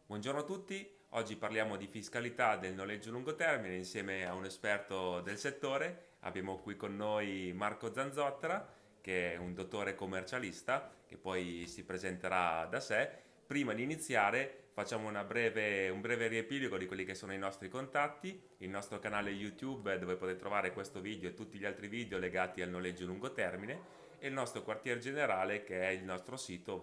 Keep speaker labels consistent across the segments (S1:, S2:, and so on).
S1: Buongiorno a tutti, oggi parliamo di fiscalità del noleggio a lungo termine insieme a un esperto del settore. Abbiamo qui con noi Marco Zanzottera, che è un dottore commercialista, che poi si presenterà da sé. Prima di iniziare facciamo un breve riepilogo di quelli che sono i nostri contatti, il nostro canale YouTube dove potete trovare questo video e tutti gli altri video legati al noleggio a lungo termine e il nostro quartier generale che è il nostro sito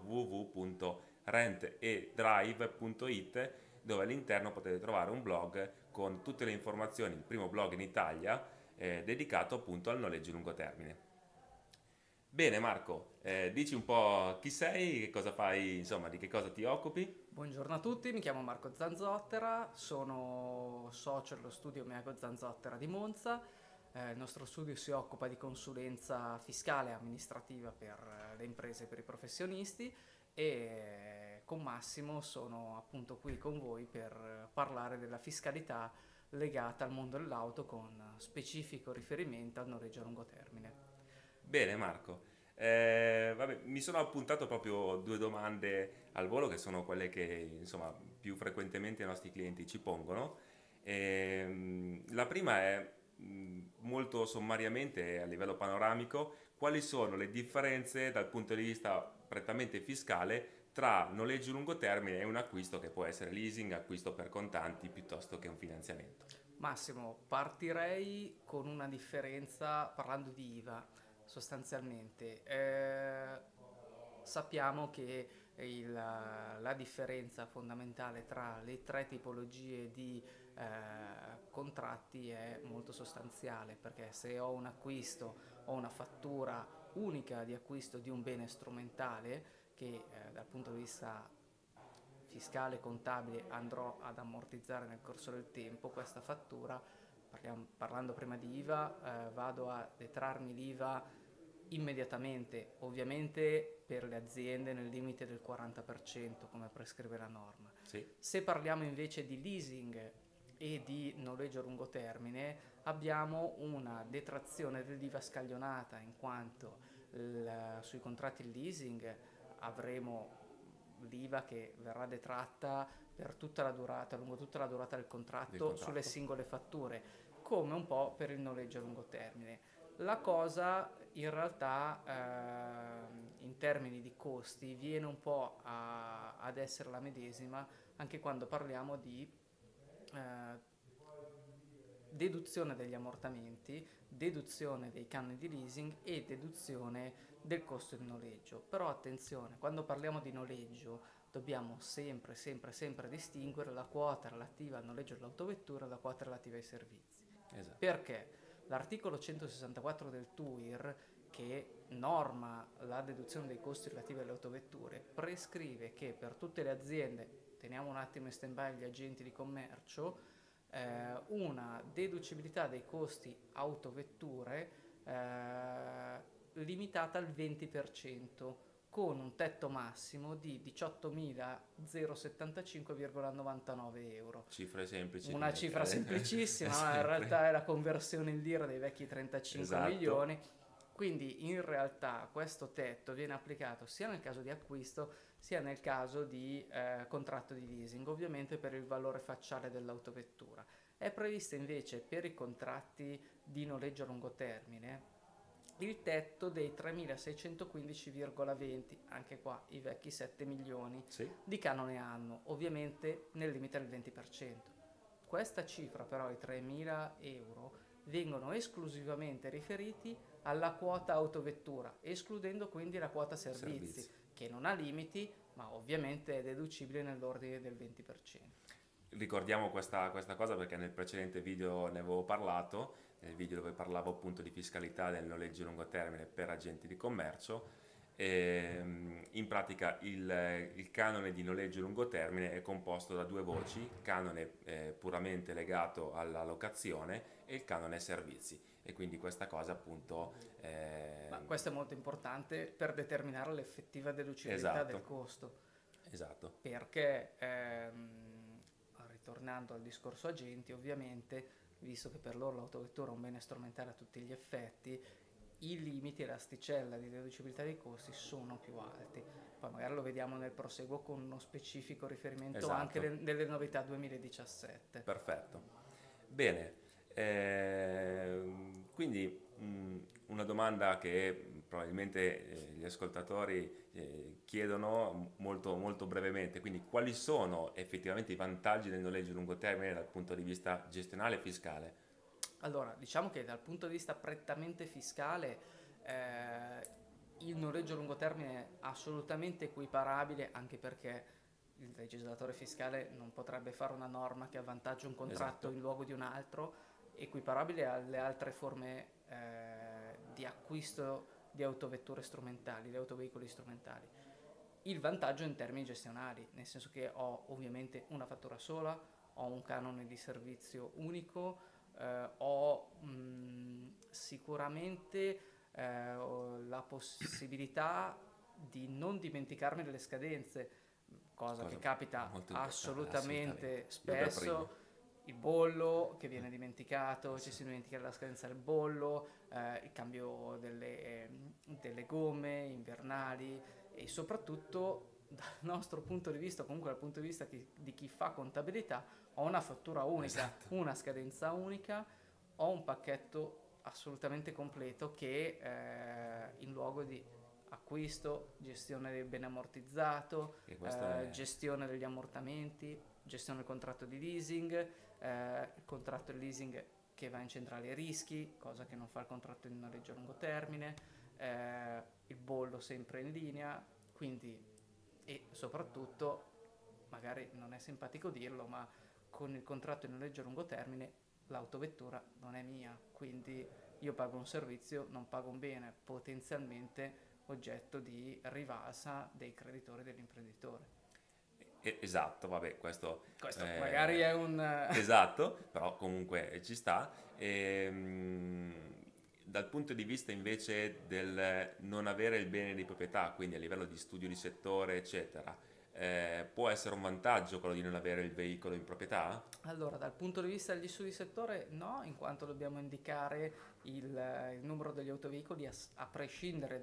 S1: www.rentedrive.it, dove all'interno potete trovare un blog con tutte le informazioni, il primo blog in Italia dedicato appunto al noleggio a lungo termine. Bene Marco, dici un po' chi sei, che cosa fai, insomma di che cosa ti occupi?
S2: Buongiorno a tutti, mi chiamo Marco Zanzottera, sono socio dello studio Meago Zanzottera di Monza. Il nostro studio si occupa di consulenza fiscale e amministrativa per le imprese e per i professionisti e con Massimo sono appunto qui con voi per parlare della fiscalità legata al mondo dell'auto con specifico riferimento al noleggio a lungo termine.
S1: Bene Marco, vabbè, mi sono appuntato proprio due domande al volo che sono quelle che insomma più frequentemente i nostri clienti ci pongono. La prima è molto sommariamente a livello panoramico, quali sono le differenze dal punto di vista prettamente fiscale tra noleggio a lungo termine e un acquisto che può essere leasing, acquisto per contanti piuttosto che un finanziamento.
S2: Massimo, partirei con una differenza parlando di IVA sostanzialmente. Sappiamo che la differenza fondamentale tra le tre tipologie di contratti è molto sostanziale, perché se ho un acquisto, ho una fattura unica di acquisto di un bene strumentale che dal punto di vista fiscale e contabile andrò ad ammortizzare nel corso del tempo questa fattura. Parlando prima di IVA, vado a detrarmi l'IVA immediatamente, ovviamente per le aziende nel limite del 40% come prescrive la norma.
S1: Sì,
S2: Se parliamo invece di leasing e di noleggio a lungo termine, abbiamo una detrazione dell'IVA scaglionata, in quanto sui contratti leasing avremo l'IVA che verrà detratta per tutta la durata, lungo tutta la durata del
S1: del
S2: contratto sulle
S1: contratto.
S2: singole fatture, come un po' per il noleggio a lungo termine. La cosa in realtà in termini di costi viene un po' ad essere la medesima anche quando parliamo di eh, deduzione degli ammortamenti, deduzione dei canoni di leasing e deduzione del costo di noleggio. Però attenzione, quando parliamo di noleggio dobbiamo sempre distinguere la quota relativa al noleggio dell'autovettura da quota relativa ai servizi.
S1: Esatto.
S2: Perché l'articolo 164 del TUIR, che norma la deduzione dei costi relativi alle autovetture, prescrive che per tutte le aziende, teniamo un attimo in stand-by gli agenti di commercio, una deducibilità dei costi autovetture limitata al 20% con un tetto massimo di 18.075,99 euro.
S1: Cifre semplici da
S2: Una cifra
S1: mettere
S2: semplicissima, ma in realtà
S1: sempre.
S2: è la conversione in lira dei vecchi 35
S1: Esatto.
S2: milioni. Quindi in realtà questo tetto viene applicato sia nel caso di acquisto sia nel caso di contratto di leasing, ovviamente per il valore facciale dell'autovettura. È prevista invece per i contratti di noleggio a lungo termine il tetto dei 3.615,20, anche qua i vecchi 7 milioni
S1: Sì,
S2: di canone annuo, ovviamente nel limite del 20%. Questa cifra però, i 3.000 euro, vengono esclusivamente riferiti alla quota autovettura, escludendo quindi la quota servizi,
S1: servizi.
S2: che non ha limiti, ma ovviamente è deducibile nell'ordine del 20%.
S1: Ricordiamo questa cosa perché nel precedente video ne avevo parlato, nel video dove parlavo appunto di fiscalità del noleggio a lungo termine per agenti di commercio. In pratica il canone di noleggio a lungo termine è composto da due voci, canone puramente legato alla locazione e il canone servizi e quindi questa cosa appunto
S2: Ma questo è molto importante per determinare l'effettiva deducibilità del
S1: esatto,
S2: costo,
S1: esatto,
S2: perché ritornando al discorso agenti, ovviamente, visto che per loro l'autovettura è un bene strumentale a tutti gli effetti, i limiti e l'asticella di deducibilità dei costi sono più alti. poi magari lo vediamo nel proseguo con uno specifico riferimento
S1: Esatto.
S2: anche nelle novità 2017.
S1: Perfetto. Bene, quindi una domanda che probabilmente gli ascoltatori chiedono molto, molto brevemente, quindi quali sono effettivamente i vantaggi del noleggio a lungo termine dal punto di vista gestionale e fiscale?
S2: Allora, diciamo che dal punto di vista prettamente fiscale, il noleggio a lungo termine è assolutamente equiparabile, anche perché il legislatore fiscale non potrebbe fare una norma che avvantaggia un contratto
S1: Esatto.
S2: in luogo di un altro, equiparabile alle altre forme di acquisto di autovetture strumentali, di autoveicoli strumentali. Il vantaggio in termini gestionali, nel senso che ho ovviamente una fattura sola, ho un canone di servizio unico, ho sicuramente ho la possibilità di non dimenticarmi delle scadenze, cosa che
S1: Cosa
S2: capita
S1: molto importante, assolutamente.
S2: assolutamente
S1: Io per primo.
S2: spesso. Il bollo che viene dimenticato, ci si dimentica la scadenza del bollo, il cambio delle gomme invernali, e soprattutto dal nostro punto di vista, comunque dal punto di vista di chi fa contabilità, ho una fattura unica,
S1: Esatto.
S2: una scadenza unica, ho un pacchetto assolutamente completo che in luogo di acquisto, gestione del bene ammortizzato,
S1: E questo è
S2: gestione degli ammortamenti, gestione del contratto di leasing, il contratto di leasing che va in centrale rischi, cosa che non fa il contratto di noleggio a lungo termine, il bollo sempre in linea, quindi, e soprattutto, magari non è simpatico dirlo, ma con il contratto di noleggio a lungo termine l'autovettura non è mia, quindi io pago un servizio, non pago un bene, potenzialmente oggetto di rivalsa dei creditori dell'imprenditore.
S1: esatto, vabbè, questo
S2: Questo magari è un...
S1: esatto, però comunque ci sta. Dal punto di vista invece del non avere il bene di proprietà, quindi a livello di studio di settore, eccetera, può essere un vantaggio quello di non avere il veicolo in proprietà?
S2: Allora, dal punto di vista degli studi di settore, no, in quanto dobbiamo indicare il numero degli autoveicoli a prescindere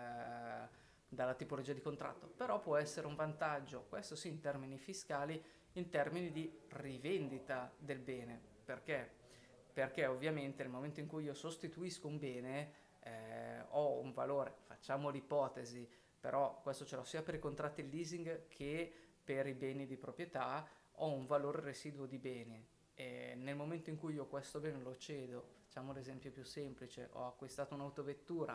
S2: dalla tipologia di contratto, però può essere un vantaggio, questo sì, in termini fiscali, in termini di rivendita del bene. Perché? Perché ovviamente nel momento in cui io sostituisco un bene, ho un valore, facciamo l'ipotesi, però questo ce l'ho sia per i contratti di leasing che per i beni di proprietà, ho un valore residuo di bene, e nel momento in cui io questo bene lo cedo, facciamo l'esempio più semplice, ho acquistato un'autovettura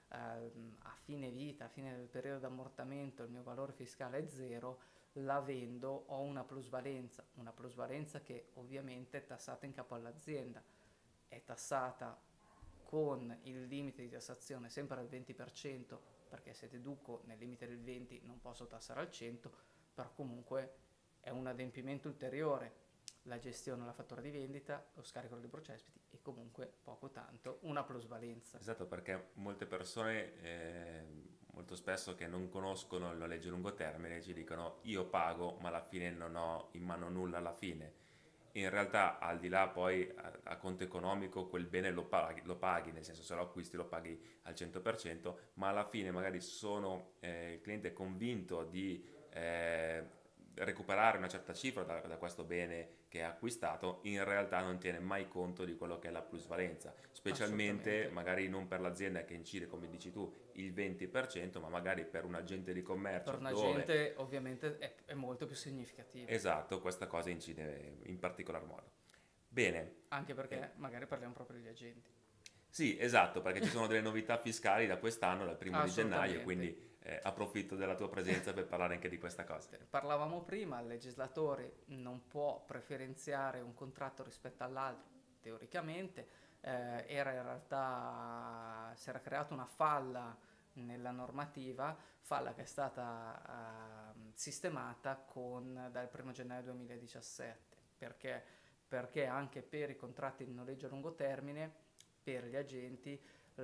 S2: a fine vita, a fine del periodo d'ammortamento, il mio valore fiscale è zero, la vendo, ho una plusvalenza che ovviamente è tassata in capo all'azienda, è tassata con il limite di tassazione sempre al 20%, perché se deduco nel limite del 20 non posso tassare al 100, però comunque è un adempimento ulteriore, la gestione, la fattura di vendita, lo scarico dei procespiti e comunque poco tanto una plusvalenza.
S1: Esatto, perché molte persone molto spesso che non conoscono il noleggio a lungo termine ci dicono io pago ma alla fine non ho in mano nulla alla fine. In realtà al di là poi a conto economico quel bene lo paghi, nel senso se lo acquisti lo paghi al 100%, ma alla fine magari sono il cliente è convinto di recuperare una certa cifra da questo bene che ha acquistato, in realtà non tiene mai conto di quello che è la plusvalenza, specialmente
S2: Assolutamente.
S1: magari non per l'azienda che incide, come dici tu, il 20%, ma magari per un agente di
S2: Per
S1: commercio
S2: un
S1: dove,
S2: agente ovviamente è molto più significativo,
S1: esatto, questa cosa incide in particolar modo. Bene,
S2: anche
S1: eh,
S2: perché magari parliamo proprio degli agenti.
S1: sì, esatto, perché ci sono delle novità fiscali da quest'anno, dal primo di gennaio,
S2: Assolutamente.
S1: quindi approfitto della tua presenza per parlare anche di questa cosa.
S2: Parlavamo prima, il legislatore non può preferenziare un contratto rispetto all'altro, teoricamente, era in realtà, si era creata una falla nella normativa, falla che è stata sistemata dal 1 gennaio 2017. Perché? Perché anche per i contratti di noleggio a lungo termine, per gli agenti,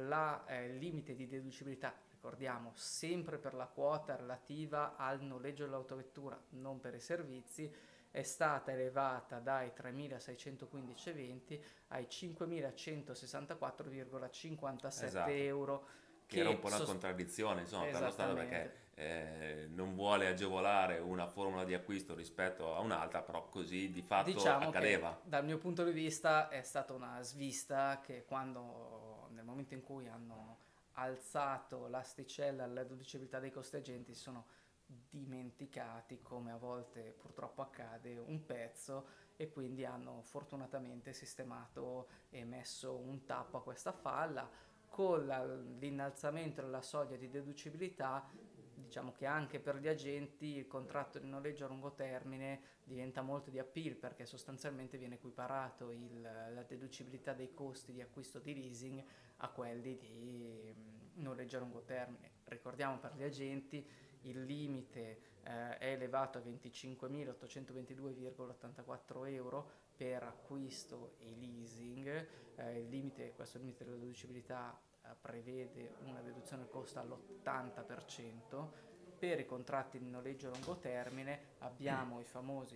S2: il limite di deducibilità, ricordiamo, sempre per la quota relativa al noleggio dell'autovettura, non per i servizi, è stata elevata dai 3.615,20 ai 5.164,57
S1: Esatto,
S2: euro,
S1: che era un
S2: che
S1: po' una contraddizione, insomma, per lo Stato perché
S2: esattamente,
S1: non vuole agevolare una formula di acquisto rispetto a un'altra, però così di fatto
S2: Diciamo che
S1: accadeva.
S2: dal mio punto di vista è stata una svista che nel momento in cui hanno alzato l'asticella alla deducibilità dei costi agenti, si sono dimenticati, come a volte purtroppo accade, un pezzo, e quindi hanno fortunatamente sistemato e messo un tappo a questa falla. Con l'innalzamento della soglia di deducibilità, diciamo che anche per gli agenti il contratto di noleggio a lungo termine diventa molto di appeal, perché sostanzialmente viene equiparato la deducibilità dei costi di acquisto di leasing a quelli di noleggio a lungo termine. Ricordiamo, per gli agenti il limite è elevato a 25.822,84 euro per acquisto e leasing. Questo limite della deducibilità prevede una deduzione del costo all'80%. Per i contratti di noleggio a lungo termine abbiamo i famosi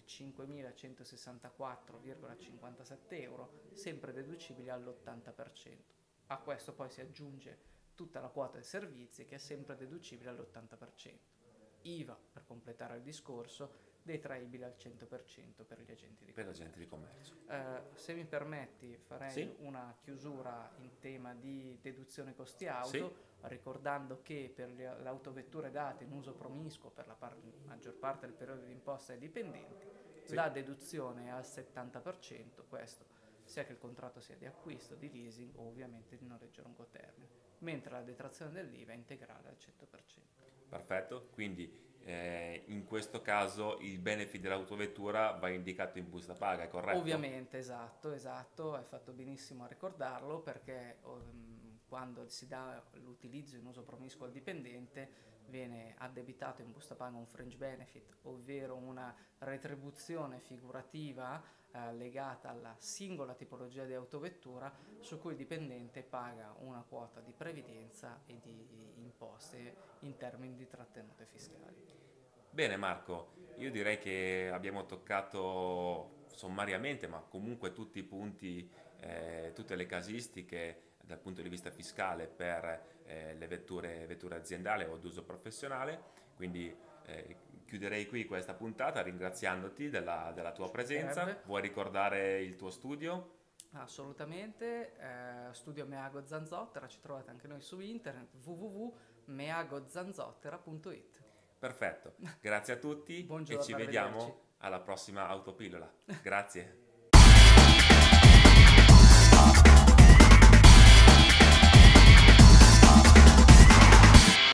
S2: 5.164,57 euro, sempre deducibili all'80%. A questo poi si aggiunge tutta la quota dei servizi, che è sempre deducibile all'80%. IVA, per completare il discorso, detraibile al 100% per gli agenti di
S1: Per
S2: commercio.
S1: agenti di commercio.
S2: Se mi permetti, farei
S1: Sì?
S2: una chiusura in tema di deduzione costi auto,
S1: Sì?
S2: ricordando che per le autovetture date in uso promiscuo per la maggior parte del periodo di imposta ai dipendenti,
S1: Sì.
S2: la deduzione è al 70%, questo sia che il contratto sia di acquisto, di leasing o ovviamente di noleggio a lungo termine, mentre la detrazione dell'IVA è integrale al 100%.
S1: Perfetto, quindi in questo caso il benefit dell'autovettura va indicato in busta paga, è corretto?
S2: Ovviamente, esatto, hai fatto benissimo a ricordarlo, perché quando si dà l'utilizzo in uso promiscuo al dipendente viene addebitato in busta paga un fringe benefit, ovvero una retribuzione figurativa legata alla singola tipologia di autovettura, su cui il dipendente paga una quota di previdenza e di imposte in termini di trattenute fiscali.
S1: Bene Marco, io direi che abbiamo toccato sommariamente, ma comunque tutti i punti, tutte le casistiche dal punto di vista fiscale per le vetture aziendali o d'uso professionale, quindi chiuderei qui questa puntata ringraziandoti della tua
S2: Ci
S1: presenza.
S2: mancherebbe.
S1: Vuoi ricordare il tuo studio?
S2: Assolutamente, studio Meago Zanzottera, ci trovate anche noi su internet, www.meagozanzottera.it.
S1: Perfetto, grazie a tutti e
S2: Buongiorno,
S1: ci
S2: arrivederci.
S1: vediamo alla prossima autopillola. Grazie.